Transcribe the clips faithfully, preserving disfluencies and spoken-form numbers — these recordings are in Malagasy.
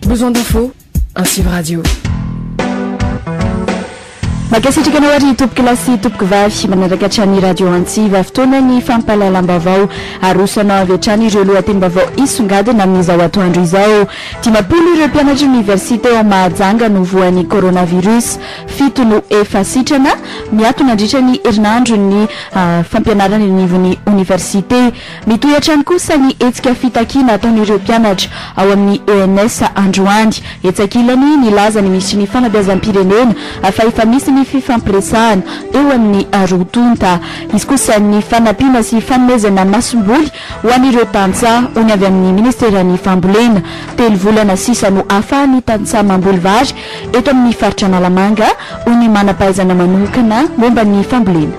Besoin d'infos? Antsiva radio. Makasitraka ary tompoko lasy tompoko vavy manaraka hatrany radio Antsiva fotoana ny fampahalalam-baovao arosanao avy hatrany ireo lohatenim-baovao isongadina amin'izao atoandro izao. Dimapolo ireo mpianatra université ao Mahajanga no voan'ny coronavirus, fito no efa sitrana miatona andritra ny herinandro ny uh, fampianarana nivon'ny université. Mitohy hatrany kosa ny etsika fitakiana ataon'ireo mpianatra ao amin'ny E N S androany. Etsakilany ny laza ny misy ny fanabeazam-pirenena afa efa misy ny fifampiresahana eo amin'ny rotonta. Izy kosa ny fanampiana sy fanomezana masomboly ho an'ireo tantsaha ony avy amin'ny ministeran'ny fambolena. Telo volana sisa no ahafahan'ny tantsaha mamboly vary eto amin'ny faritra Analamanga ho ny manam-pahaizana manokana momba ny fambolena.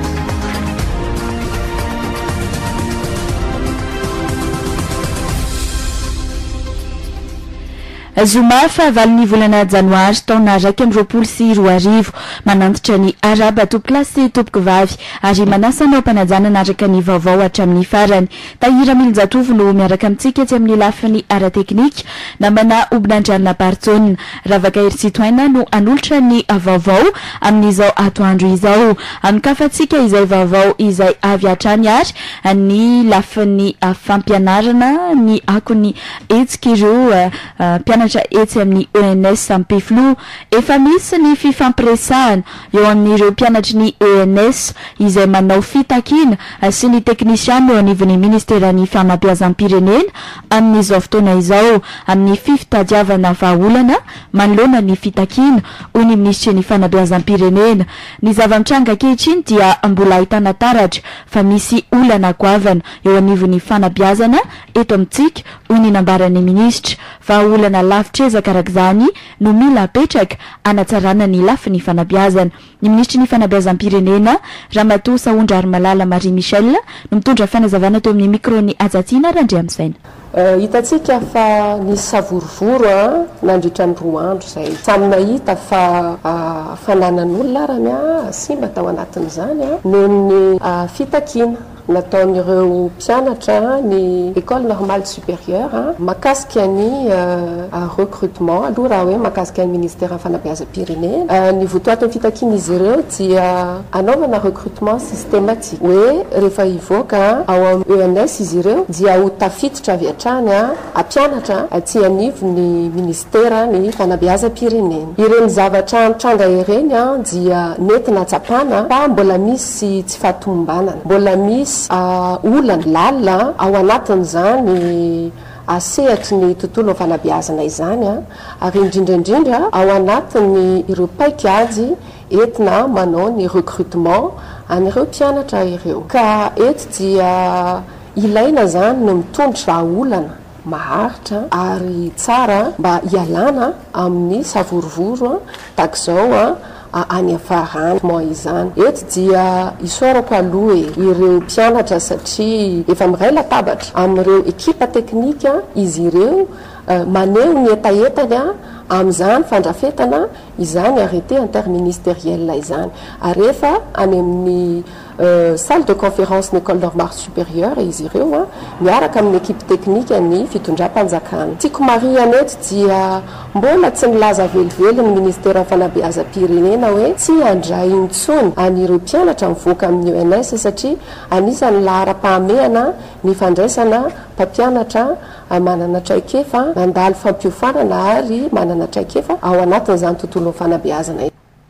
Zoma fa valiny volana janoary taona raika amby roapolo sy roa arivo manantitra ny araba tompoko lasy tompoko vavy ary manasanao mpanajana araka ny vaovao hatramin'ny farany. Tahira Milinjatovo no miaraka amintsika etsy amin'ny lafiny ara-teknika nambana obinandrianina Bartsona. Ravaka Hery Citoyenne no anolotra ny vaovao amin'izao atoandro izao. Ankafatsika izay vaovao izay avy hatrany ary ny lafiny fampianarana ny akony etsika ireo mpianatra etsy amin'ny E N S Ampeflo efa misy ny fifampiresahana eo amin'ireo mpianatry ny E N S izay manao fitakiana sy ny teknisiany eo anivon'ny ministeran'ny fanabeazam-pirenena amin'izao fotoana izao. Amin'ny fifitadiavana vahaolana manoloana ny fitakiana hoy ny ministry ny fanabeazam-pirenena. Ny zava-mitranga ankehitriny dia mbola ahitana taratra fa misy olana goavana eo anivon'ny fanabeazana eto amintsika hoy ny nambaran'ny ministra. Vahaolana lavitra karak'izany no mila apetraka anatsarana ny lafiny fanabeazana. Ny ministry ny fanabeazam-pirenena Ramatoa Saondra Ary-Malala Marie Michel no mitondra fanazavana teo amin'ny mikrony Ajatina Randriamisaina. Uh, hitatsika fa nisy savorovoro nandritra ny roa andro zay samy nahita fa uh, fananan'olona raha mia simba tao anatin'izany noho ny uh, fitakiana nataon'ireo mpianatra ny école normale supérieure makasika ny uh, recrutement aloha raha hoe makasika ny ministère fanabeazam-pirenena uh, ny votoatin'ny fitakiana izy ireo dia anaovana recrutement systématique hoe rehefa hivoaka ao amin'ny E N S izy ireo dia ho tafiditra avy hatrany ampianatra aty anivo ny ministère ny fanabeazam-pirenena. Ireny zavatra mitranga ireny dia nentina tsapana fa mbola misy tsy fahatombanana, mbola misy Uh, olana lalina ao anatin'izany asehatry ny tontolo fanabeazana izany ary indrindraindrindra ao anatin'ny ireo paikady entina manao ny recrutement an'ireo mpianatra ireo. Ka eto dia ilaina zany no mitondra olana maharitra ary tsara mba hialana amin'ny savorovoro tak'izao any afarany mo izany. Eto dia isorako aloha ireo mpianatra satria efa miray latabatra amin'ireo ekipa teknika izy ireo uh, maneho ny etaetany amin'izany fandrafetana izany arrêté interministériel izany ary efa any amin'ny uh, salle de conférence n'école normale supérieure izy ireo miaraka amin'ny équipe technique ny fitondram-panjakana. Tiako mariana eto dia mbola tsy milaza velively ny ministère fanabeazam-pirenena hoe tsy andray intsony an'ireo mpianatra mivoaka amin'ny E N S satria anisany lahara-pahamehana ny fandraisana mpampianatra manana traikefa mandalo fampiofanana ary manana traikefa ao anatin'izany tontolo fanabeazana.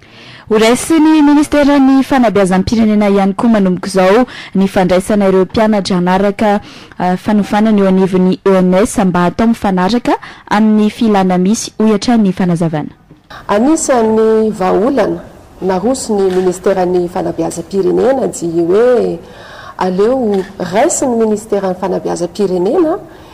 Uraisy ny ministeran'ny fanabeazam-pirenena ihany koa manomboka izao ny fandraisana ireo mpianatra hanaraka uh, fanofanana eo anivon'ny E N S mba atao mifanaraka amin'ny filana misy ohatra ny fanazavana. Anisan'ny vahaolana naroso ny ministeran'ny fanabeazam-pirenena dia hoe aleo raisin'ny ministeran'ny fanabeazam-pirenena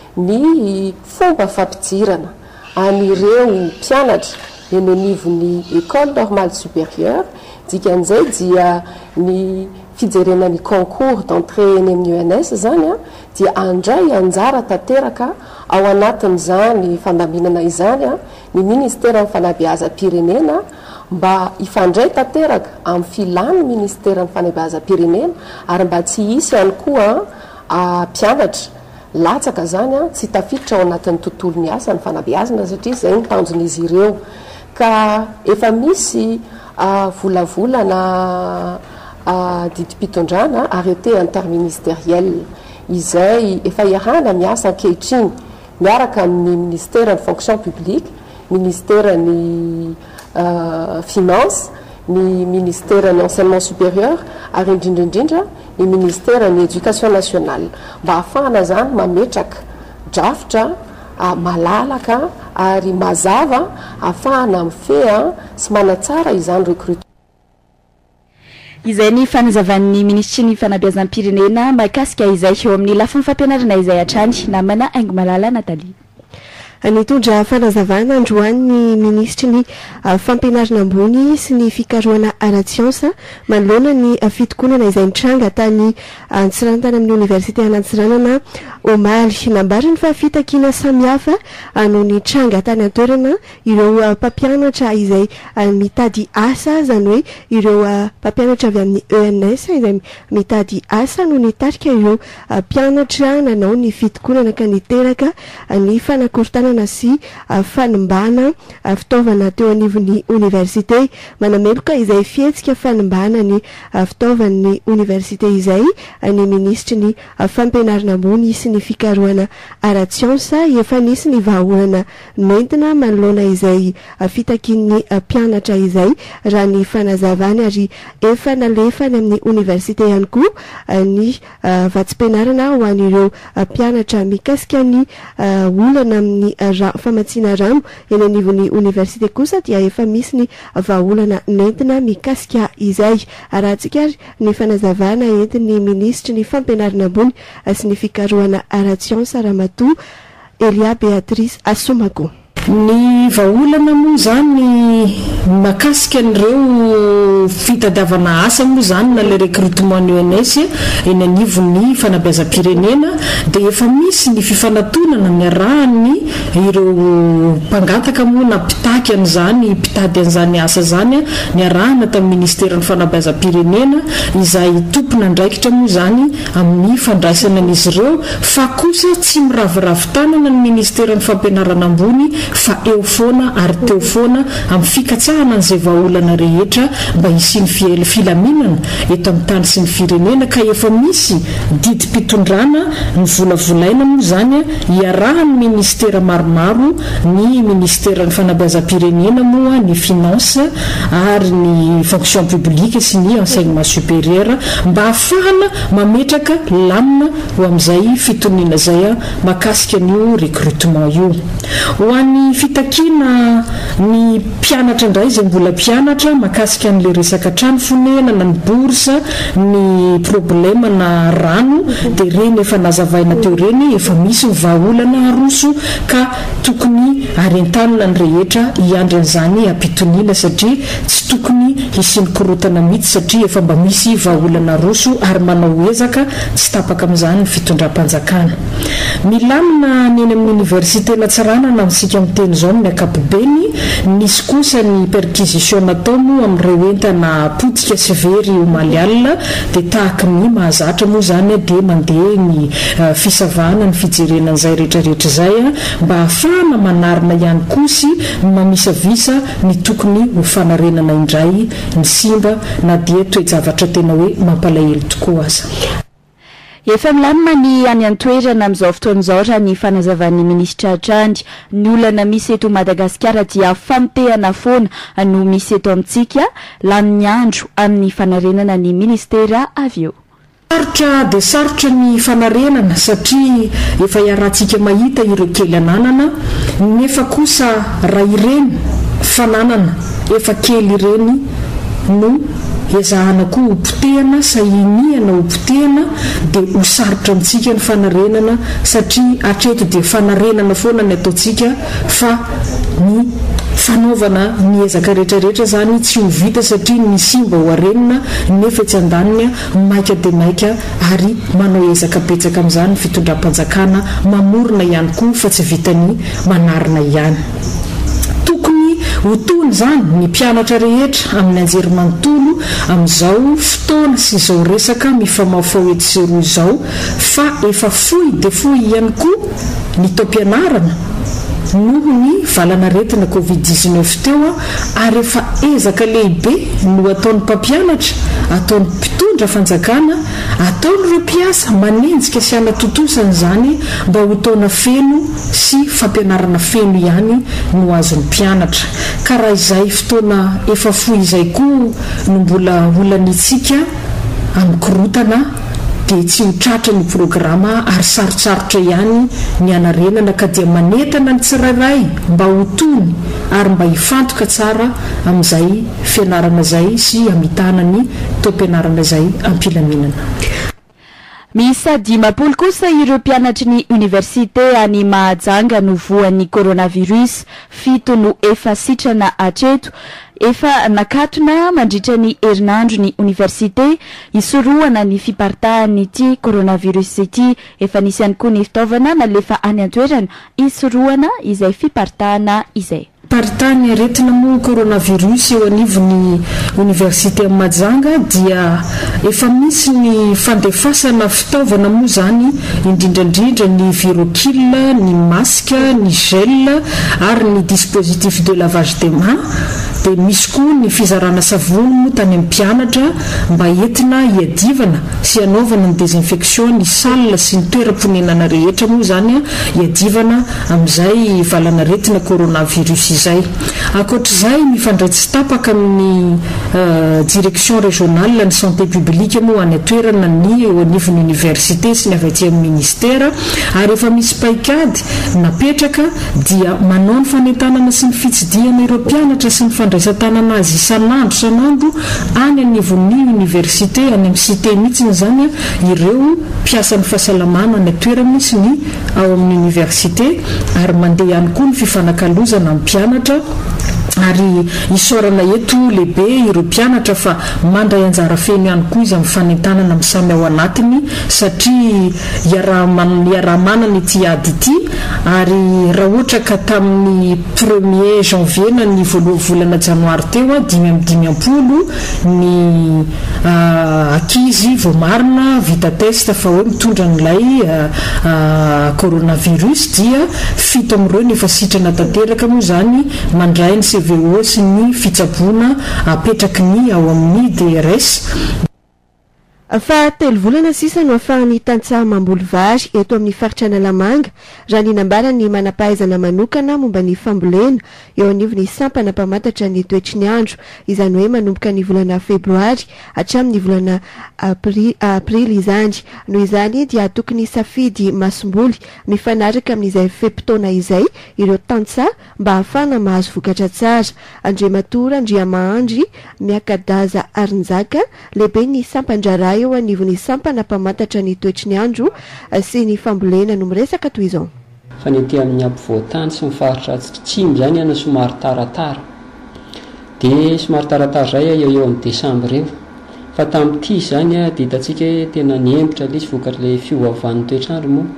ny fomba fampidirana an'ireo mpianatra eny anivon'ny école normale supérieure dikan'izay dia ny fijerenany concours d'entrée eny amin'ny E N S zany dia andray anjara tanteraka ao anatin'izany fandaminana izany ny ministère fanabeazam-pirenena mba ifandray tanteraka amin'ny filany ministère fanabeazam-pirenena ary mba tsy hisy ihany koa mpianatra latsaka zany a tsy tafiditra ao anatin'ny tontolo ny asa ny fanabeazana satria zay ny tanjon'izy ireo ka efa misy volavolana didi-pitondrana arrêté interministériel izay efa iarahana miasa ankehitriny miaraka amin'ny ministère ny fonction publique ministère ny finance ny ministère ny enseignement supérieur ary indrindraindrindra ny ministère ny éducation nationale mba ahafahana zany mametraka drafitra malalaka ary mazava ahafahana mifea sy manatsara izany recrutement. Izay ny fanazavan'ny ministry ny fanabeazam-pirenena mahakasika izay eo amin'ny lafiny fampianarana izay hatrany namana aingo malala Nathalie. Nitondra fanazavana androany ny ministry ny fampianarana ambony sy ny fikarohana ara-tsiansa manoloana ny fitokonana izay nitranga tany Antsiva tany amin'ny université an'Antsiranana omaly nambariny fa fitakina samihafa no nitranga tany an-toerana ireo mpampianatra izay mitady asa zany hoe ireo mpampianatra avy amin'ny E N S izay mitady asa no nitarika ireo mpianatra nanao ny fitokonana ka niteraka ny fanakorontanana sy fanimbana fitaovana teo anivon'ny université manameloka izay fihetsika fanimbana ny fitaovan'ny université izay ny ministry ny fampianarana ambony sy ny fikarohana ara-tsiansa efa nisy ny vahaolana nentina manoloana izay fitakin'ny mpianatra izay raha ny fanazavany ary efa nalefany amin'ny université ihany koa ny vatsim-pianarana ho an'ireo mpianatra mikasika ny olana amin'ny famatsiana rano eny anivon'ny université kosa dia efa misy ny vahaolana nentina mikasika izay arahantsika ny fanazavana entin'ny ministry ny fampianarana ambony sy ny fikarohana ara-tsiansa Ramatoa Elia Beatrice Asomako. Ny vahaolana moa zany makasika an'ireo fitadiavana asa moa zany na le recrutement ny E N S eny anivon'ny fanabeazam-pirenena dia efa misy ny fifanantonana miarahany ireo mpangataka moa na mpitaky an'izany mpitady an'izany asa zany miarahana tamin'ny ministère ny fanabeazam-pirenena izay tompona andraikitra moa zany amin'ny fandraisana an'izy ireo fa kosa tsy miravoravo tanana ny ministère ny fampianarana ambony fa eo foana ary teo foana amin'ny fikatsahana an'izay vahaolana rehetra mba hisiany filaminana eto amin'ny tany sy ny firenena ka efa misy didi-pitondrana ny volavolaina moa zany iarahan'ny ministera maromaro ny ministera ny fanabeazam-pirenena moa ny finance ary ny fonction publique sy ny enseignement supérieur mba ahafahana mametraka lamina ho amin'izay fitoniana zay makasika an'io recrutement io ho an'ny fitakina ny mpianatra indray izay mbola mpianatra makasika an'le resaka trano fonenana ny bourse ny problema na rano dia reny efa nazavaina teo reny efa misy vahaolana aroso ka tokony arentanina ny rehetra hiandry an'izany ampitoniana satria tsy tokony hisiany korotana mihitsy satria efa mba misy vahaolana aroso ary manao ezaka tsy tapaka amin'izany ny fitondram-panjakana milamina ny eny amin'ny université natsarana na amintsika miteny izao amin'ny ankapobeny nisy kosa ny perquisition natao moa amin'ireo entana potika sy very omaly alina dia tahaka ny mahazatra moa zany dia mandeha ny fisavana ny fijerenan'izay rehetrarehetra zay mba ahafahana manarina ihany kosy mamisavisa ny tokony ho fanarenana indray ny simba na dia toe-javatra tena hoe mampalahelo tokoa aza. Efa milamina ny any an-toerana amin'izao fotoan'izao raha ny fanazavan'ny ministra hatrany ny olana misy eto Madagasikara dia famotehana foana no misy eto amintsika lany andro amin'ny fanarenana ny ministera avy eo. Sarotra dia sarotra ny fanarenana satria efa iarahantsika mahita ireo kely ananana nefa kosa raha ireny fananana efa kely ireny no ezahana koa hopotehana sahiniana hopotehana dia ho sarotra amintsika ny fanarenana satria hatreto dia fanarenana foana ny ataontsika fa ny fanaovana ny ezaka rehetrarehetra zany tsy ho vita satria ny simba ho arenina nefa tsy andaniny maika dia maika ary manao ezaka betsaka amin'izany ny fitondram-panjakana mamorona ihany koa fa tsy vitany manarina ihany. Tokony hotony zany ny mpianatra rehetra amin'ny anjery manontolo amin'izao fotoana sy izao resaka mifamafao ety sy roa izao fa efa fohy dia fohy ihany koa ny taom-pianarana noho ny valana retina covid dix-neuf teo ary efa ezaka lehibe no ataon'ny mpampianatra ataon'ny mpitondra fanjakana ataon'ireo mpiasa manenjika sy anatotosana izany mba ho taona feno sy fampianarana feno ihany no azon'ny mpianatra ka raha izay fotoana efa fohy izay koa no mbola olanitsika amin'ny korotana dia tsy ho tratra ny programa ary sarotsarotra ihany ny anarenana ka dia manetana ny tsirairay mba ho tony ary mba hifantoka tsara amin'izay fianarana izay sy hamitana ny taom-pianarana izay ampilaminana. Misa dimapolo kosa ireo mpianatry ny université any Mahajanga no voan'ny coronavirus, fito no efa sitrana hatreto. Efa nakatona mandritra ny herinandro ny université hisorohana ny fiparitahan'ity coronavirus ity. Efa nisy ihany koa ny fitaovana nalefa any an-toerana hisorohana izay fiparitahana izay. Paritany aretina moa coronavirus eo anivon'ny université Mahajanga dia efa misy ny fandefasana fitaovana moa zany indrindrandrindra ny virokile, ny masque, ny gel ary ny dispositif de lavage des mains. Dia misy koa ny fizarana savony moa tany amin'ny mpianatra mba entina hiadivana sy hanaovana ny désinfection ny salle sy ny toeram-ponenana rehetra moa zany hiadivana amin'izay valana retina coronavirus izay. Ankoatr'izay mifandray-tsy tapaka amin'ny direction régionale ny santé publique moa any atoerana ny eo anivon'ny université sy ny avy aty amin'ny ministère ary efa misy paikady napetraka dia manao ny fanentanana sy ny fitsidiana ireo mpianatra sy ny fandraisan-tanana azy isan'andro isan'andro any anivon'ny université any amin'ny cité mihitsiny zany ireo mpiasan'ny fahasalamana ny atoerana sy ny ao amin'ny université ary mandeha ihany koa ny fifanakalozana amin'ny mpianatra ary isorana eto lehibe ireo mpianatra fa mandray anjara feno ihany koa izy amin'ny fanentanana amin'ny samy ao anatiny satria iaraha-manana ity ady ity ary raha ohatra ka tamin'ny premier janvier na ny voaloha volana janoary teo dimy amin'ny dimy ampolo ny ankizy vao marina vita test fa hoe mitondra n'ilay coronavirus dia fito amin'ireo ny efa sitrana tanteraka moa zany mandray ny C V O sy ny fitsaboana apetraky ny ao amin'ny D R S. Fa telo volana sisa no ahafahan'ny tantsaha mamboly vary eto amin'ny faritra Analamanga raha ny nambara ny manampahaizana manokana momba ny fambolena eo anivon'ny sampana mpamantatra ny toetry ny andro izany hoe manomboka ny volana febroary hatramin'ny volana aprily izany. Noho izany dia tokony safidy masomboly mifanaraka amin'izay fepitaona izay ireo tantsaha mba ahafahana mahazo vokatra tsara. Andriamatora Andriamahandry Miakadaza Arinjaka lehibe ny sampandrara eo anivon'ny sampana mpamantatra ny toetry ny andro sy ny fambolena no miresaka toy izao. Fa ny ety amin'ny ampovoantany sy mifaritra atsimo zany ana somary taratara dia somary taratara zay eo eo amin'ny desambra eo fa tamin'ity zany a dia hitantsika hoe tena niembitra lisy vokatra le fiovaovan'ny toetrandro moa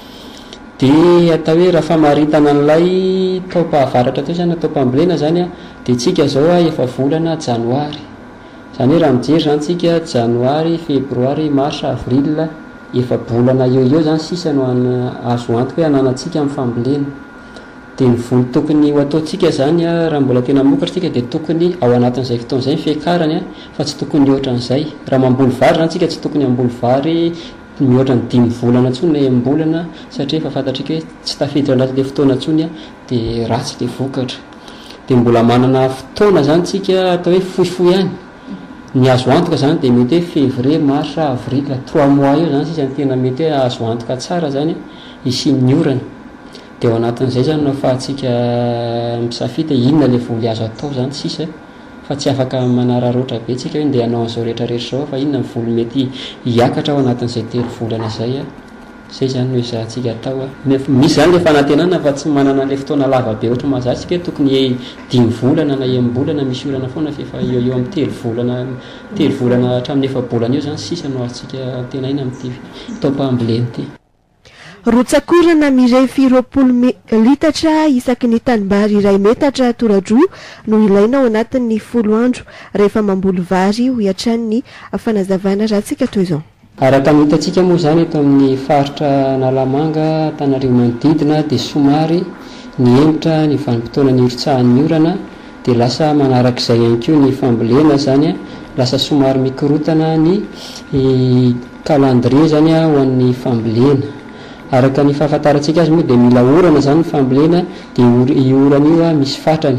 dia atao hoe raha famaritana an'ilay taom-pahavaratra teo zany taom-pambolena zany a dia tsika zao a efa volana janoary zany hoe raha mijery zany tsika janoary febroary mars avril efa bolana eo eo zany sisa no azo antoka hoe ananatsika amin'ny fambolena dia ny voly tokony ho ataontsika zany a raha mbola tena mokatra tsika dia tokony ao anatin'izay fotoan'izay fiakarany a fa tsy tokony mihoatra an'izay. Raha mamboly vary zany tsika tsy tokony amboly vary mihoatra ny dimy volana ntsony na embolana satria efa fantatrika hoe tsy tafiditra anatin'ilay fotoana ntsony a dia ratsy ilay vokatra. Dia mbola manana fotoana zany tsika atao hoe fohifohy ihany ny azo antoka zany dia mety hoe février mars avril trois mois eo zany sisa ny tena mety hoe azo antoka tsara zany isian'ny orana. Dia ao anatin'izay zany no ahafahantsika misafidy inona ilay voly azo atao zany sisa fa tsy afaka manararoatra be tsika hoe ndeha hanao an'izao rehetrarehetra zao fa inona ny voly mety hiakatra ao anatin'izay telo volana zay a zay zany no izahantsika atao a. Misy zany le fanantenana fa tsy manana le fotoana lava be ohatra mahazatsika tokony dimy volana na embolana misy orana foana fefa eo eo amin'ny telo volana telo volana hatramin'ny efa bolana eo zany sisa no azontsika tena ina amin'ity taom-pambolena ity. rotsakorana mirefy roapolo litatra isaky ny tanimbary iray metatra toradroa no ilaina ao anatin'ny folo andro rehefa mamboly vary ho iatran'ny fanazavana rahantsika toy izao. Araka ny hitantsika moa zany eto amin'ny faritra Nalamanga, Antananarivo manodidina dia somary ny henitra ny vanim-potoana ny oritsahan'ny orana dia lasa manarak'izay ihany koa ny fambolena zany a, lasa somary mikorotana ny calendrier zany a ho an'ny fambolena. Araka ny fahafantarantsika azy moa dia mila orana zany ny fambolena dia io orana io a misy fatrany.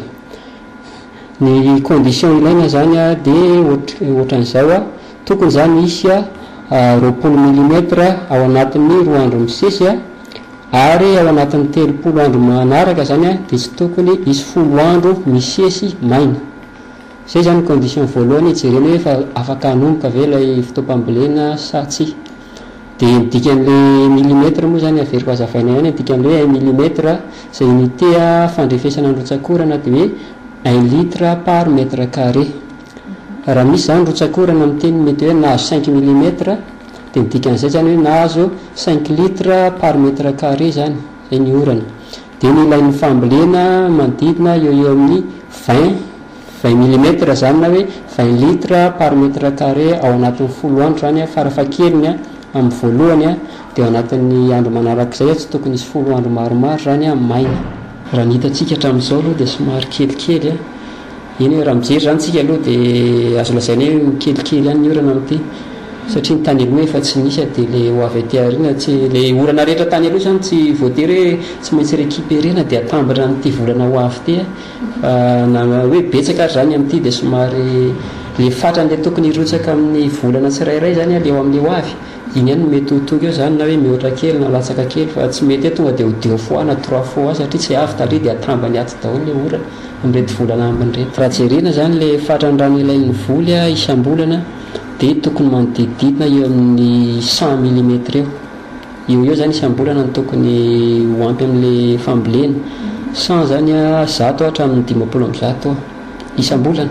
Ny condition ilaina zany a dia ohatran'izao a, tokony zany isy a roapolo milimetra ao anatin'ny roa andro misesy a, ary ao anatin'ny telopolo andro manaraka zany a dia tsy tokony isy folo andro misesy maina. Zay zany condition voalohany jerena hoe efa afaka hanomboka ve ilay fotoam-pambolena sa tsy. Dia dikan'ilay milimetra moa zany averiko azavaina ihany, dikan'ilay hoe un milimetra izay unité fandrefesana ny rotsakorana dia hoe un litre par mètre carré. Raha misy zany rotsakorana amin'ny teny mety hoe nahazo cinq milimetra dia dikan'izay zany hoe nahazo cinq litres par mètre carré zany, zay ny orana. Dia ny ilain'ny fambolena manodidina eo eo amin'ny vingt vingt milimetra zany na hoe vingt litres par mètre carré ao anatin'ny folo andro zany a, farafahakeliny a amin'ny voalohany a, dia ao anatin'ny andro manarak'izay a tsy tokony isy folo andro maromaro zany a maina. Raha ny hitantsika hatramin'izao aloha dia somary kelikely a. Iny hoe raha mijery zany tsika aloha dia azo lazaina hoe mikelikely ihany ny orana amin'ity, satria ny tany aloha efa tsy nisy a, dia le ho avy aty aoriana tsy le orana rehetra tany aloha zany tsy voatery hoe tsy maintsy récupérena dia atambatra n'ity volana ho avy ity a, fa na hoe betsaka ary zany amin'ity dia somary le fatrany le tokony hirotsaka amin'ny volana tsirairay zany a le eo amin'ny ho avy, iny ihany mety ho toky eo zany na hoe mihoatra kely na latsaka kely, fa tsy mety hoe tonga dia ho deux fois na trois fois satria tsy avy tary dia atambany aty daholo le orana amin'irety volana ambiny irety. Raha jerena zany le fatrany rano ilain'ny voly a isam-bolana dia tokony manodididina eo amin'ny cent milimetra eo. Io eo zany isam-bolana ny tokony ho ampy amin'ilay fambolena. cent zany a zato hatramin'ny dimampolo amin'ny zato isam-bolana.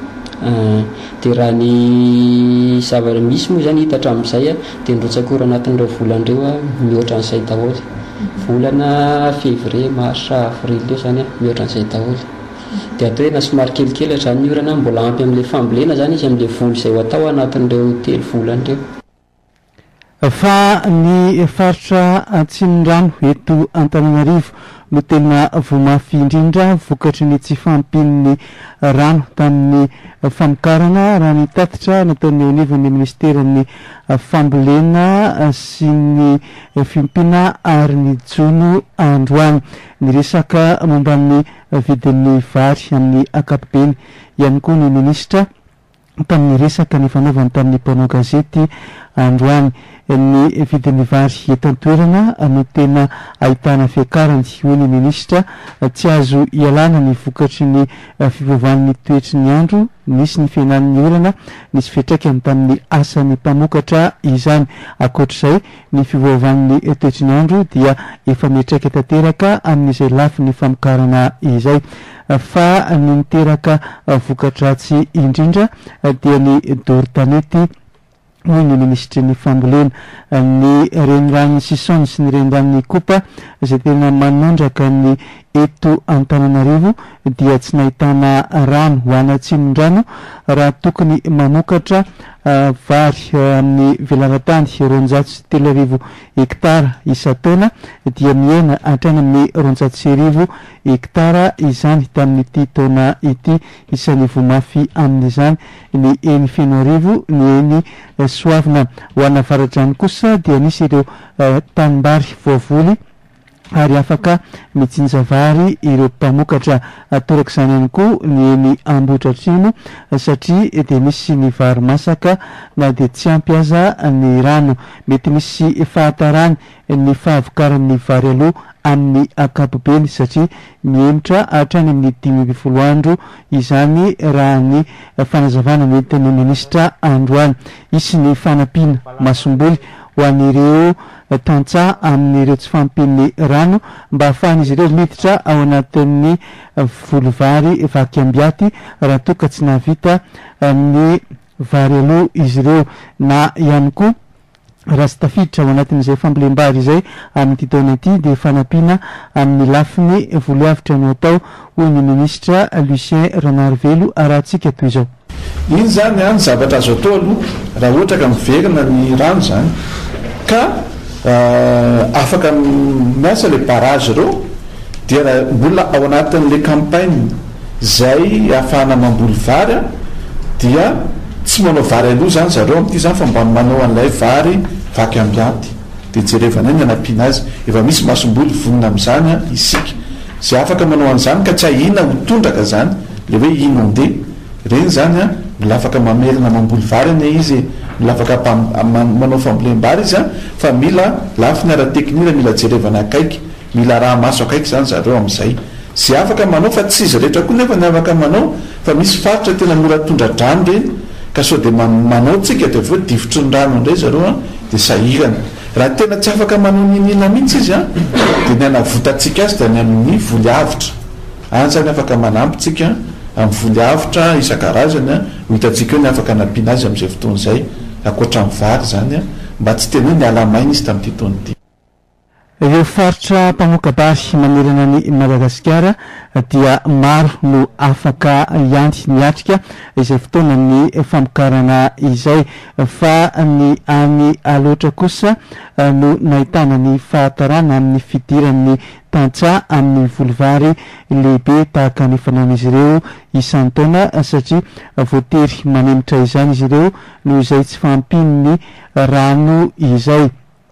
Dia raha ny zava-misy moa zany hita hatramin'izay a dia ny rotsakora anatin'ireo volan'ireo a mihoatra an'izay daholo. Volana février, mars, avril eo zany a mihoatra an'izay daholo. Dia atao hoe na somary kelikely zany ny orana mbola ampy amin'ilay fambolena zany izy amin'ilay voly izay ho atao anatin'ireo telo volan'ireo. Fa ny faritra Antsimondrano eto Antananarivo no tena voamafy indrindra vokatry ny tsy fampin'ny rano tamin'ny famokarana raha ny tatitra nataon'ny anivon'ny ministeran'ny fambolena sy ny fimpina ary ny jono androany. Ny resaka momban'ny vidin'ny vary amin'ny ankapobeny ihany koa ny ministra tamin'ny resaka ny fanaovany tamin'ny mpanao gazety androany. Ny vidin'ny vary eto an-toerana no tena ahitana fiakarany hoy ny ministra, tsy azo ialana ny vokatry ny fivovan'ny toetry ny andro, nisy ny fiainan'ny olana, nisy fiatraikany tamin'ny asan'ny mpamokatra izany. Akoatr'izay ny fivovan'ny toetry ny andro dia efa miatraika tanteraka amin'izay lafi ny famokarana izay, fa ny miteraka vokatratsy indrindra dia ny doro-tanety hoy ny ministry ny fambolena. Ny renirano Sisony sy ny renirano Kopa izay tena manondraka ny eto Antananarivo dia tsy nahitana rano ho any Antsimondrano raha tokony mamokatra uh, vary uh, amin'ny velaran-tany roanjato sy telo arivo hektara isa-taona dia miaina hatrany amin'ny roanjato sy arivo hektara izany tamin'ity taona ity. Isan'ny voamafy amin'izany ny eny feno arivo, ny eny uh, soavina. Ho ana avaratrany kosa dia nisy ireo uh, tanimbary voavoly ary afaka mijinja vary ireo mpamokatra. Atorak'izany ihany koa ny eny Ambohidratrimo satria dia misy ny vary masaka na dia tsy ampy aza ny rano, mety misy fahatarany ny fahavokaran'ny vary aloha amin'ny ankapobeny satria miemitra hatrany amin'ny dimy amby folo andro izany raha ny fanazavana nentin'ny ministra androany. Isy ny fanampiana masomboly ho an'ireo tantsaha amin'ireo tsy fampin'ny rano mba ahafahan'izy ireo miditra ao anatin'ny volovary vaky ambiaty raha toka tsy nahavita ny vary aloha izy ireo, na ihany koa raha sy tafiditra ao anatin'izay fambolem-bary izay amin'ity taona ity dia fanampiana amin'ny lafiny voloavitra no atao hoy ny ministra Lucien Ranarivelo arahantsika toy izao. Iny zany a ny zavatra azo atao aloha raha ohatra ka miverina ny rano zany ka afaka miasa le barrage reo dia raha mbola ao anatin'le campagne zay ahafahana mamboly vary a dia tsy manao vary aloha zany zareo am'ty zany fa mba manao an'ilay vary vaky ambiaty de jerevana iny anampiana azy efa misy masomboly vonina am'izany a isika zay afaka manao an'izany ka tsy ahina ho tondraka zany le hoe inondé reny zany a mbola afaka mamerina mamboly vary ane izy mbola afaka manao fambolem-bary izy a fa mila lafiny ara-teknika mila jerevana akaiky mila raha maso akaiky zany zareo am'izay zay afaka manao fa tsy izy rehetra koa nefa ny afaka manao fa misy faritra tena mora tondra-drano reny ka sao de manao tsika de vo divotry ny rano indray zareo a de sahirana raha tena tsy afaka manao ninina mihitsy izy a de ny anavotantsika azy da ny amin'ny voly avitra any zany afaka manampytsika amin'ny voly avitra isan-karazany a hitatsika eo ny afaka nampiana azy am'izay fotoana izay akoatra amin'ny vary zany a mba tsy tena hoe ny alamaina izy tamin'ity taona ity. Ireo faritra mpamokabary manerana ny Madagasikara dia maro no afaka ianty niatrika izay fotoana ny famokarana izay fa ny any aloatra kosa no nahitana ny fahatarana amin'ny fidiran'ny tantsa amin'ny volovary lehibe tahaka ny fanaon'izy ireo isan'ny taona satria voatery manemitra izany izy ireo no izay tsy fampiny ny rano izay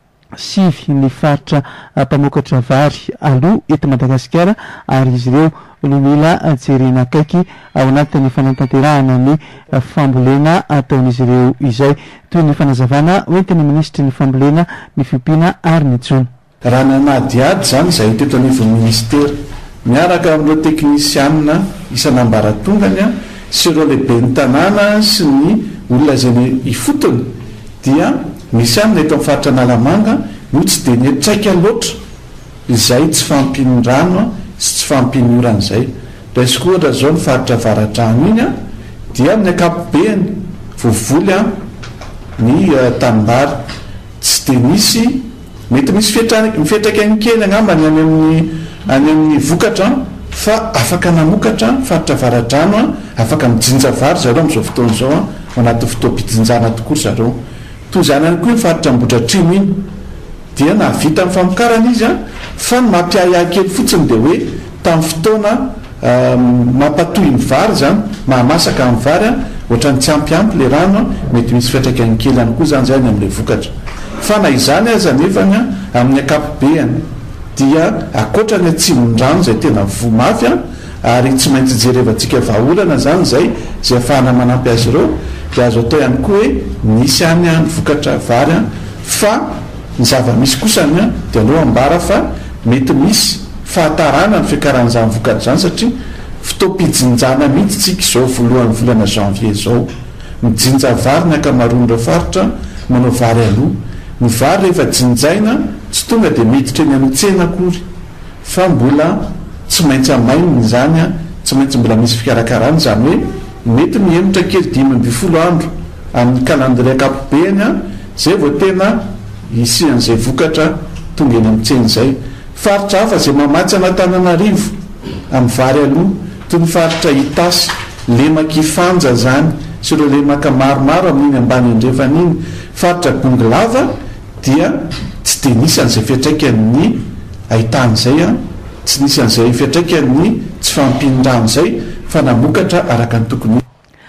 sivy ny faritra mpamokatra vary aloha eto Madagasikara ary izy ireo no mila jerena akaiky ao anatin'ny fanatanterahana ny fambolena ataon'izy ireo izay toy ny fanazavana hoentin'ny ministry ny fambolena ny fiompiana ary ny jona. Raha nanadiady zany izay teto anivon'ny ministera miaraka amin'ireo teknisianina isan'ambaratongany a sy ireo lehibe ny tanàna sy ny olona zay ifotony dia misy amina eto amin'ny faritra Nalamanga no tsy de ny tsaika loatra izay tsy fampiny rano sy tsy fampiny orana izay raisy koa ohatra zao ny faritra Varadrano iny a dia amin'ny akapobeany vovoly a ny tanimbary tsy de misy mety misy mifetraka any kely angambany any amin'ny any amin'ny vokatra fa afaka namokatra faritra Varadrano a afaka mijinja vary zareo amin'izao fotoana izao a anaty fotoam-pijinjana tokoa zareo toy zany any koa faritra Ambohidratrimo iny dia navita amin'ny famokarana izy a fa ny mampiahiahy kely fotsiny de hoe tamin'ny fotoana mampatohy ny vary zany mahamasaka amin'ny vary a ohatrany tsy ampiampy le rano mety misy fiatraikany kely any koa zany zany amin'le vokatra fa na izany aza nefany a amin'ny akapobeany dia akoatra ny atsimon-drano zay tena vomafy a ary tsy maintsy jerevantsika vahaolana zany zay zay ahafahana manampy azy ireo de azo atao ihany koa hoe misy any a ny vokatra vary a fa ny zava-misy kosany a de aleo ambara fa mety misy fahatarana ny fiakaran'izany vokatra zany satria fotoam-pijinjana mihitsy tsika izao voalohan'ny volana janvier zao mijinja vary ny akamaroan'ireo faritra manao vary aloha ny vary rehefa jinjaina tsy tonga de miditra eny amin'ny tsena akory fa mbola tsy maintsy amaininy zany a tsy maintsy mbola misy fikarakarana zany hoe mety mihemitra kely dimy amby folo andro amin'ny calendrier akapobeany a zay vao tena isian'izay vokatra tonga eny amin'ny tsena zay faritra hafa zay mamatsy Anatananarivo amin'ny vary aloha toy ny faritra Itasy Lemakifanja zany sy ireo lemaka maromaro amin'iny ambany andrefan'iny faritra Bongolava dia tsy de nisy an'izay fiatraikan'ny ahitan'izay a tsy nisy an'izay fiatraikan'ny tsy fampinirano zay fa namokatra araka ny tokony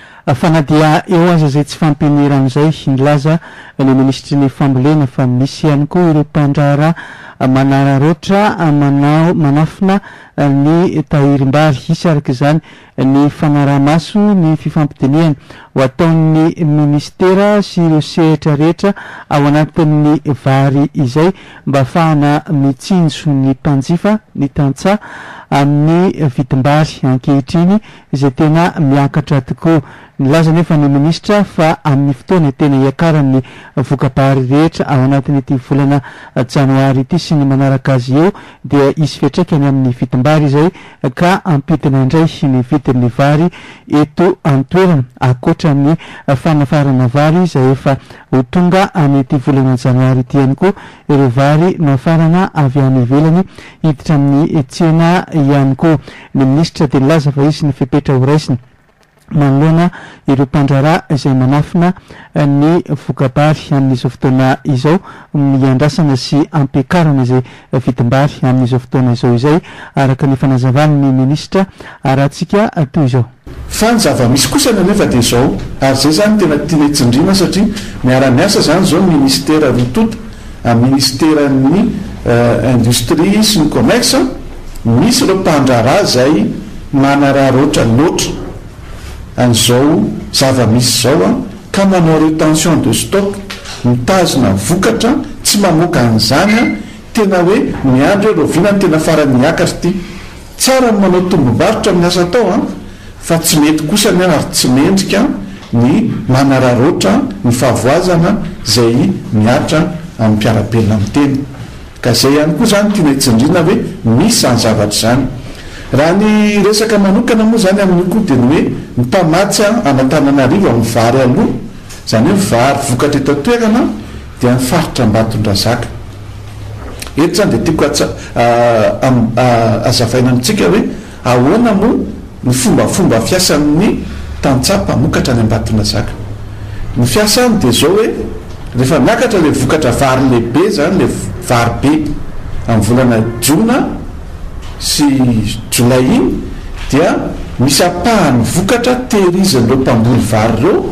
fanadia eo aza zay tsy fampinirano zay nilaza ny ministry ny fambolena fa misy ihany koa ireo mpandrara manararoatra manao manafina ny tahirim-bary isy araka izany ny fanaraha-maso ny fifampidiniana ho ataon'ny ministera sy ireo sehatra rehetra ao anatin'ny vary izay mba ahafahana mitsinjo ny mpanjifa ny tantsa amin'ny vitim-bary ankehitriny izay tena miakatra tokoa. Nilaza nefa ny ministra fa amin'ny fotoana tena hiakaran'ny vokabary rehetra ao anatin'ity volana janoary ity sy ny manaraka azy eo dia isy fiatraikany amin'ny vitim-bary izay ka ampitina indray ny vidiny vidin'ny vary eto antoerana akoatra ny fanafarana vary izay efa ho tonga amin'ity volana janoary ity ihany koa ireo vary nafarana avy any ivelany hiditra amin'ny tsena ihany koa. Ny ministra dia nilaza fa izy ny fepetra ho raisiny manoloana ireo mpandrara izay manafina ny vokabary amin'izao fotoana izao miandrasana sy ampiakarana izay vidim-bary amin'izao fotoana izao izay araka ny fanazavany ny ministra arahantsika toy izao. Fa ny zava-misy kosa nefa dia izao ary zay zany tena tiana itsindrina satria miara-miasa zany zao ny ministera rotota amin'ny ministeran'ny industrie sy ny commerce misy ireo mpandrara zay manaraha roatra loatra an'izao zava-misy zao a ka manao retention de stock mitazona vokatra tsy mamoaka an'izany a tena hoe miandro hoe rovinany tena farany miakatra ity tsara ny manao tombobarotra amin'ny asa atao a fa tsy mety kosa ny ary tsy mendrika ny manararoatra ny fahavoazana zay miatra amin'ny mpiarabelona amin'ny teny ka zay ihany koa zany tiana itsindrina hoe misy zany zavatra zany. Raha ny resaka manokana moa zany amin'ny koa dia ny hoe ny mpamatsy Anatananarivo amin'ny vary aloha zany hoe vary vokatra eto toerana dia mifaritra Ambatondrazaka. Eto zany dia tiako azavaina amintsika hoe ahoana moa ny fombafomba fiasan'ny tantsapa mokatra ny Ambatondrazaka. Ny fiasany dia zao hoe rehefa miakatra le vokatra vary lehibe zany le vary be amin'ny volana Jona sy Jolay iny dia misy apahany vokatra tehirizan'ireo mpamboly vary ireo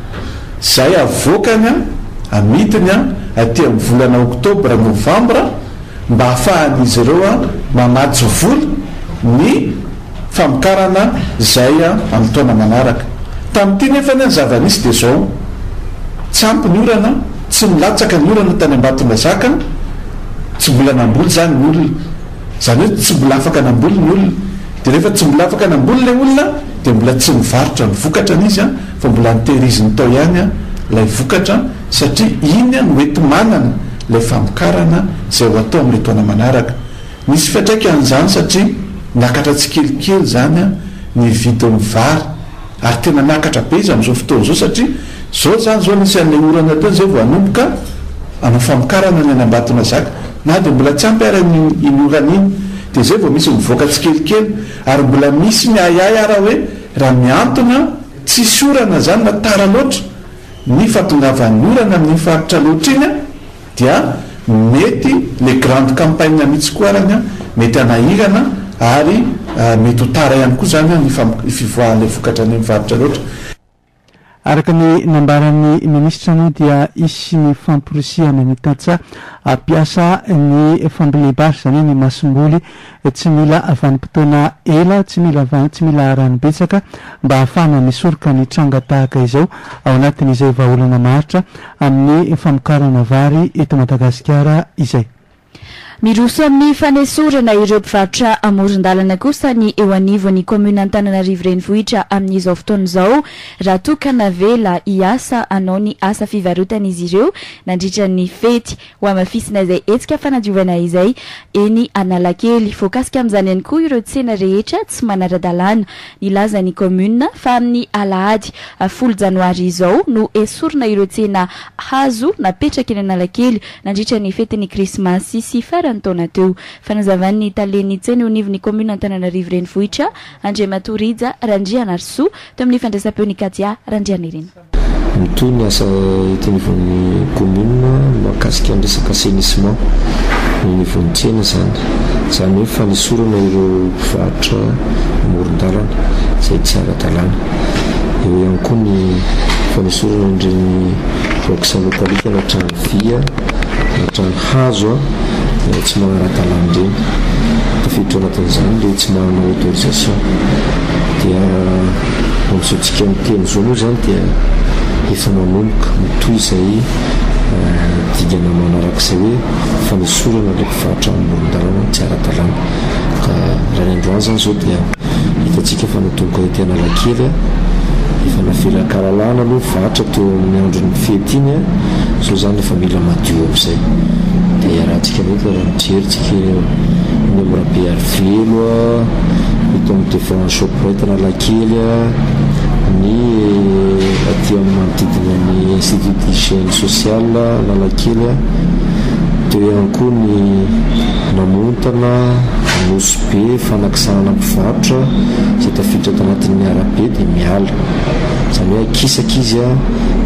zay avoakany a amidiny a aty amin'ny volana Oktobra Novambra mba ahafahan'izy ireo a mamatsy voly ny famokarana zay a amin'ny taona manaraka. Tamin'ity nefa ny zava-misy dia zao tsampy ny orana tsy milatsaka ny orana tany Ambatondrazaka tsy mbola namboly zany ny olona zany hoe tsy mbola afaka namboly ny olona dia rehefa tsy mbola afaka namboly ilay olona dia mbola tsy mivarotra ny vokatra n'izy a fa mbola nitehiriziny tao ihany a ilay vokatra satria iny a no ety manana ilay famokarana izay ho atao amin'ilay taona manaraka. Misy fiatraika an'izany satria miakatra tsy kelikely zany a ny vidin'ny vary ary tena miakatra be izy amin'izao fotoana izao satria zao zany zao nisy an'ilay orana teo zay vao hanomboka anao famokarana ny any Ambatondrazaka na dia mbola tsy ampy ara iny orana iny dia zay vao misy mivoaka tsy kelikely ary mbola misy miayay ara hoe raha miantona tsisy orana zany na tara loatra ny fahatongavan'ny orana amin'ny faritra loatra iny a dia mety le grande campagne mihitsy koa arany a mety anahirana ary mety ho tara ihany koa zany ny fivoahan'ilay vokatra ny faritra loatra. Araka ny nambaran'ny ministra moa dia isy ny famporisiana ny tantsa ampiasa ny fambolem-bary zany ny masomboly tsy mila vanim-potoana ela tsy mila tsy mila ranobetsaka mba ahafahana misoroka ny tranga tahaka izao ao anatin'izay vahaolana maharitra amin'ny famokarana vary eto Madagasikara izay. Miroso amin'ny fanesorana ireo mpivarotra amoron-dalana kosa ny eo anivon'ny komuna Antananarivo renivohitra amin'izao fotoana izao raha tokana vela hiasa anao ny asa fivarotana izy ireo nandritra ny fety ho amafisina izay etsika fanadiovana izay eny Analakely. Voakasika amin'izany ihany koa ireo tsena rehetra tsy manara-dalàna. Nilaza ny komuna fa amin'ny alahady folo janoary izao no esorina ireo tsena hazo napetraka eny Analakely nandritra ny fetin'ny krismasy sy farany taona teo. Fanazavan'ny taleny tsena eo anivon'ny komuna Antananarivo renivohitra Andriamatorija Randriana Arso teo amin'ny fandraisam-peon'ny Katia Randriana ireny. Mitoy ny asa tenivon'ny komuna mahakasika ny resaka assainissement nivon'ny tsena zany zany hoe fanesorana ireo mpivarotra amoron-dalana izay tsy ara-dalàna. Eo ihany koa ny fanesorana ireny voakisa lokalika na trano vy na trano hazo a tsy manara-dalàna ireny tafiditra anatin'izany le tsy manana autorisation dia amin'izao ny teny zao moa zany dia efa manomboka mitoy izay digana manarak'izay hoe fanesorana le mpivarotra amoron-dalàna tsy ara-dalàna. Ka raha ny androany zany zao dia hitantsika fa natonga ety Analakely efa navela karalana aloha mivarotra teo amin'ny andron'ny fety iny a zao zany efa mila madio amin'izay dia iarahantsika mety raha mijeritsika eny amin'ny rabe arivelo a eto amin'ny différent shoprite Analakely ny aty amin'ny manodidina ny institut d'hygiène sociale Analakely teo ihany koa ny Namontana, Nosy Be, fanakisana mpivarotra izay tafiditra ato anatin'ny arabe dia miala izany hoe akisakizy a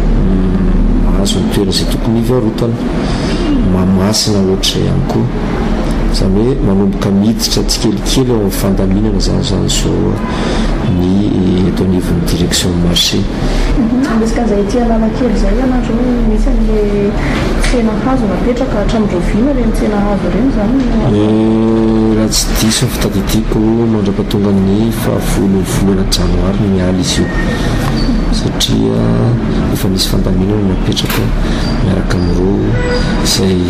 mahazo ny toerana izay tokony hivarotana mamasina ohatr'izay ihany koa izany hoe manomboka miditra tsikelikely ao amin'ny fandaminana zany zany so ny eto anivon'ny direction marché misy zay ty Analakely zay anandro misy an'le tsena hazo napetraka hatramin'ireo vina reny tsena hazo reny zany raha tsy diso ny fitadidiako mandrapatonga ny fahafolo volana janoary ny miala izy io satria efa misy fandaminana napetraka miaraka amin'ireo izay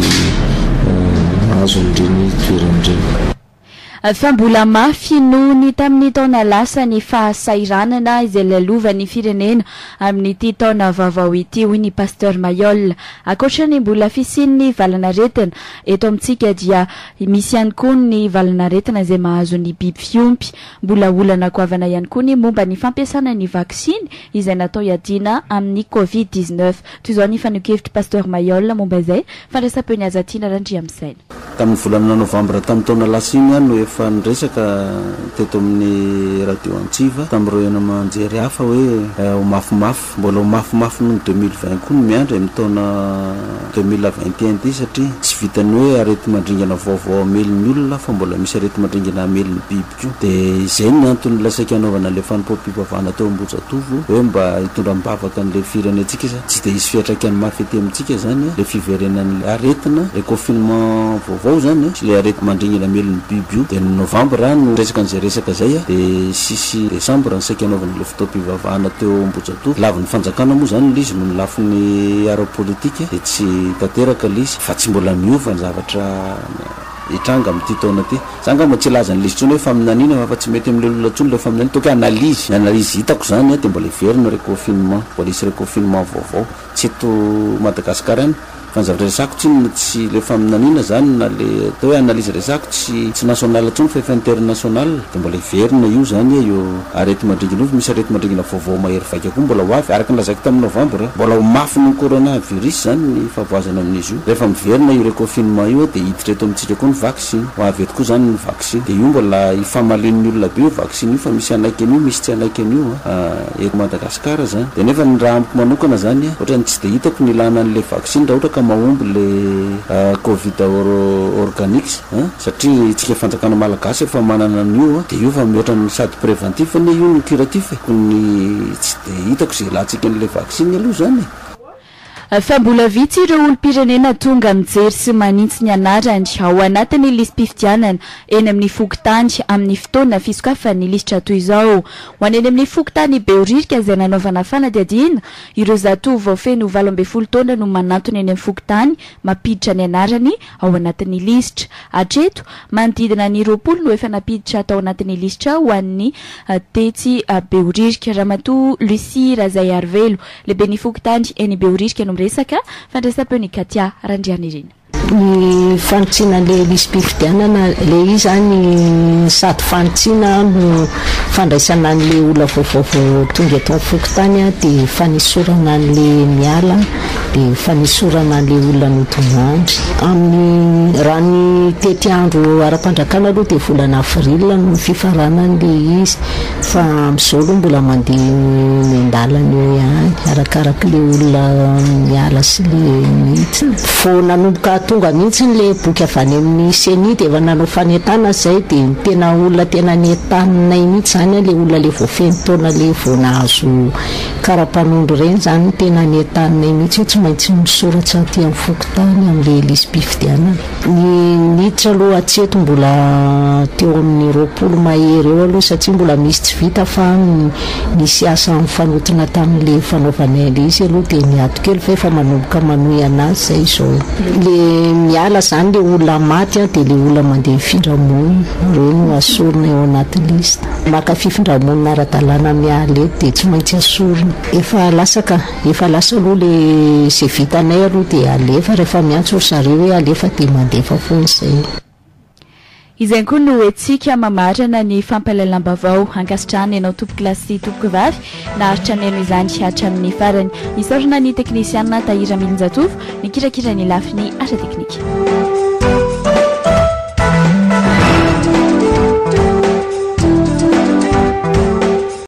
azo amin'ireny toeran'ireny fa mbola mafy nohony tamin'ny taona lasa ny fahasairanana izay lalovany firenena amin'ity taona vaovao ity hoy ny pasteur Mayol. Akoatra ny mbola fisian'ny valanaretina eto amintsika dia misy ihany koa ny valanaretina izay mahazo ny biby fiompy. Mbola olana goavana ihany koa ny momba ny fampiasana ny vaksiny izay natao iadina amin'ny covid dix-neuf. Toy izao ny fanokevitry pasteur Mayol momba izay fandraisam-peo ny azatiana Randriamisaina. Tamin'ny volana novambra tamin'ny taona lasa iny no efa niresaka teto amin'ny radio Antsiva tamin'ireo ena manjery hafa hoe ho mafimafy mbola ho mafimafy no deux mille vingt koa no miandry amin'ny taona deux mille vingt et un ity satria tsy vitany hoe arety mandringana vaovao ameliny olona fa mbola misy arety mandringana ameliny biby koa dia izay ny antony lasaika anaovana le fanompoam-pivavahana teo Ambojatovo hoe mba hitondra mibavaka an'le firenentsika sa tsy dia hisy fiantraikany mafy ety amintsika zany le fiverenan'le aretina le confinement vaovao zany sy le arety mandringana ameliny biby io dia novambra no resaka an'izay resaka zay a dia sisy desambra ny saika anaovana le fotoam-pivavahana teo Ambojatovo laviny fanjakana moa zany lizy no lafin'ny ara-politika dia tsy tanteraka lizy fa tsy mbola miova ny zavatra itranga amin'ity taona ty zanga mba tsy laza ny lizy tsony hoe faminanina fa tsy mety amin'le olona tsony le faminanina toka analizy analizy hitako zany dia mbola hiverina reconfinement mbola hisy reconfinement vaovao tsy eto Madagasikara any fa ny zavatra resako tsy tsy le faminanina zany na le atao hoe analizy resako tsy tsy national tsony fa efa international dia mbola hiverina io zany io arety mandringina io misy arety mandringina vaovao mahery vaika koa mbola ho avy araka ny lazaiko tamin'ny novambra mbola ho mafy ny coronavirus zany ny favoazana amin'izy io rehefa miverina io reconfinement io dia hiditra eto amintsika koa ny vaccine ho avy eto koa zany ny vaccine dia io mbola hifamalin'ny olona be io vaccine io fa misy anaikany io misy tsy anaikany io eto Madagasikara zany dia nefa ny raha amiko manokana zany ohatrany tsy dia hitako ny ilana an'le vaccine raha ohatra ka mahomby le covid organique satria tsika fanjakana malagasy efa manana an'io dia io fa mihoatra ny sady préventif ny io ny curatif ko ny tsy dia hitako zay lahtsika n'le vaccine aloha zany fa mbola vitsy ireo olom-pirenena tonga mijery sy manintsy ny anarany ao anatin'ny lisy-pifidianana eny amin'ny fokotany amin'ny fotoana fisokafan'ny lisitra toy izao. Ho any eny amin'ny fokotany Beoririka izay nanaovana fanadihadiana ireo zatovo vao feno valo ambin'ny folo taona no manantona eny amin'ny fokotany mampiditra ny anarany ao anatin'ny lisitra. Hatreto manodidina ny roapolo no efa napiditra tao anatin'ny lisitra ho an'ny tetsy Beoririka. Ramatoa Lucie Razay Arvelo lehibe ny fokotany eny Beoririka no resaka fandraisam-peo ny Katia Randrianirina. Ny fanotsina le lisy-pifidianana le izy zany sady fanotsina no fandraisana an'le olona vaovao tonga eto amin'ny fokotany dia fanisorana an'le miala dia fanisorana an'le olona notomandry amin'ny raha ny tety andro ara-pandrakana aloha dia volana avril no fifaranan'le izy fa amin'izao aloha mbola mandeha miandalana eo ihany arakaraka le olona miala sy le mity fo nanomboka tonga mihitsy le boky avy any amin'ny seni dia efa nanao fanentana zay dia tena olona tena nentanay mihitsy zany le olona le voafeno taona le vao nahazo karapanondro reny zany tena nentanay mihitsy tsy maintsy misoratra aty amin'ny fokotany amin'le lisy-pifidianana. Ny niditra aloha atseto mbola teo amin'ny roapolo mahery eo aloha satria mbola misy tsy vita fa nisy asa mifanotona tamin'le fanaovanay le izy aloha dia niato kely fa efa manomboka manohy anazy zay izao. Le miala zany le olona maty dia le olona mandeha findramony reo no asorina eo anaty lista. Maka fifindramonina ara-dalàna miala eto dia tsy maintsy asorina. Efa lasaka efa lasa aloha le zay vitanay aloha dia alefa rehefa miantso ry zareo hoe alefa dia mandefa foana izay. izay koa no etsika mamarana ny fampalalam-bavao ankasitrahany ianao tompoky lasy tompoky vavy naharitra ny eno izany hatramin'ny farany isaorana ny teknisianina tahira milinjatofo ny kirakira ny lafiny asa teknika